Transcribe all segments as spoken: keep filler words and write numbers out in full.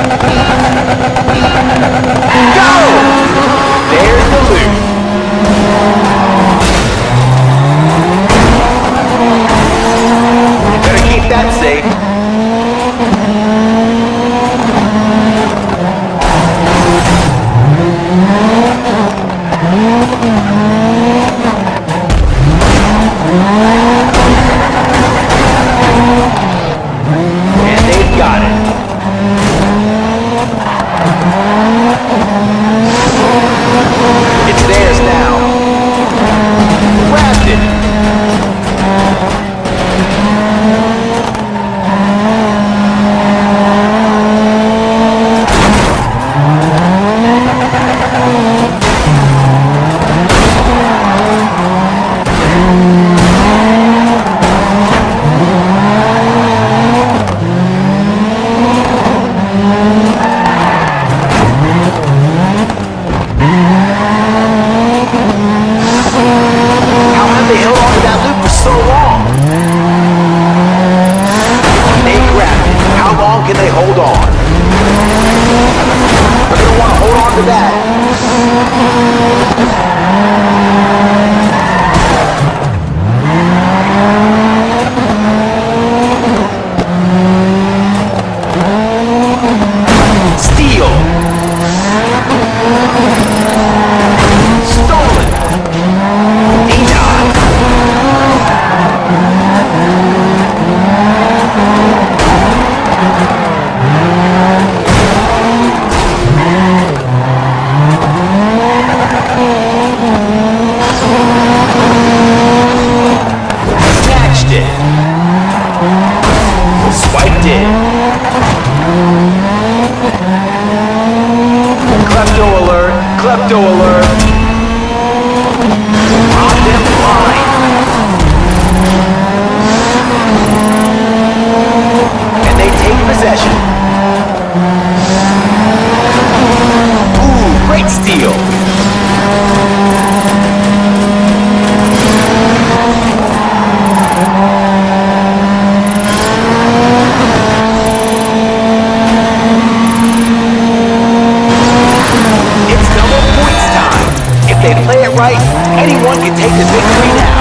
Go! There's the loop. You better keep that safe. And they've got it. It's theirs now. Grabbed it. Can they hold on? They're going to want to hold on to that. Steal. Stolen. Enoch. Snatched it. Swiped it. Klepto alert. Klepto alert. On them blind. And they take possession. Ooh, great steal. If they play it right, anyone can take the victory now.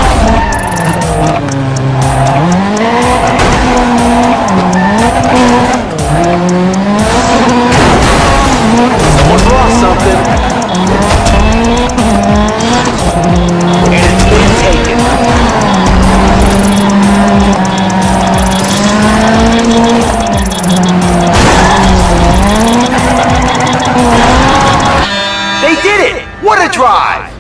Someone's lost something. And it's been taken. They did it! What a drive!